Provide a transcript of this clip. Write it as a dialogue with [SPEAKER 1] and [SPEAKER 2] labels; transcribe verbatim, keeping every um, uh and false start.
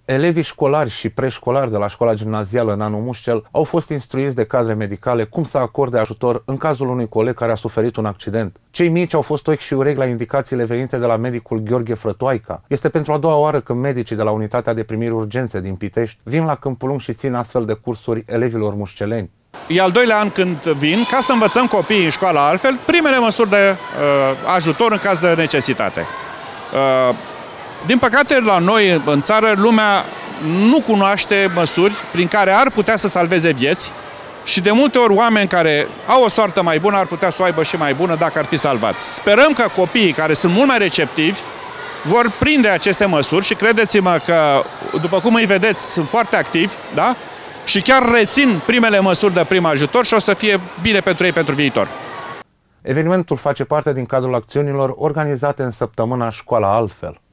[SPEAKER 1] Elevii școlari și preșcolari de la școala gimnazială Nanu Mușcel au fost instruiți de cadre medicale cum să acorde ajutor în cazul unui coleg care a suferit un accident. Cei mici au fost ochi și urechi la indicațiile venite de la medicul Gheorghe Frătoaica. Este pentru a doua oară când medicii de la Unitatea de Primiri Urgențe din Pitești vin la Câmpul Lung și țin astfel de cursuri elevilor mușceleni.
[SPEAKER 2] E al doilea an când vin ca să învățăm copiii în școala altfel primele măsuri de uh, ajutor în caz de necesitate. Uh, Din păcate, la noi, în țară, lumea nu cunoaște măsuri prin care ar putea să salveze vieți și de multe ori oameni care au o soartă mai bună ar putea să o aibă și mai bună dacă ar fi salvați. Sperăm că copiii care sunt mult mai receptivi vor prinde aceste măsuri și credeți-mă că, după cum îi vedeți, sunt foarte activi, da? Și chiar rețin primele măsuri de prim ajutor și o să fie bine pentru ei pentru viitor.
[SPEAKER 1] Evenimentul face parte din cadrul acțiunilor organizate în săptămâna Școala Altfel.